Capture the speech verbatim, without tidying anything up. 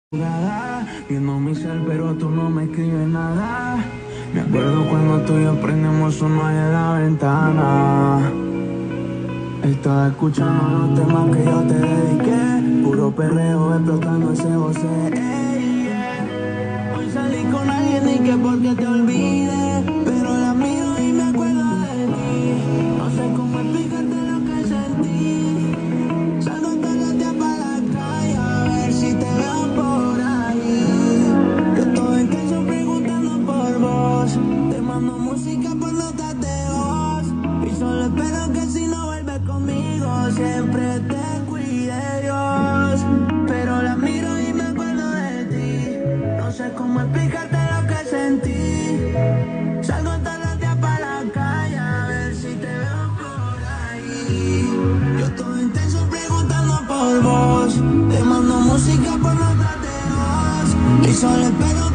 Viendo mi cel, pero tú no me escribes nada. Me acuerdo cuando tú y yo prendemos uno ahí en la ventana. Estaba escuchando los temas que yo te dediqué. Puro perreo explotando ese voce. Ey, yeah. Hoy salí con alguien y que porque te olvides, pero la miro y me acuerdo de ti. No sé cómo explicarte lo que sentí. Salgo todos los días para la calle a ver si te veo por ahí. Yo estoy intenso preguntando por vos. Te mando música por notas de voz. Y solo espero que si no vuelves conmigo siempre te cuide Dios. Pero la miro y me acuerdo de ti. No sé cómo explicarte lo que sentí. Salgo todos los días para la calle a ver si te veo por ahí. Yo estoy intenso preguntando por vos. Te mando música por notas de voz. Y solo espero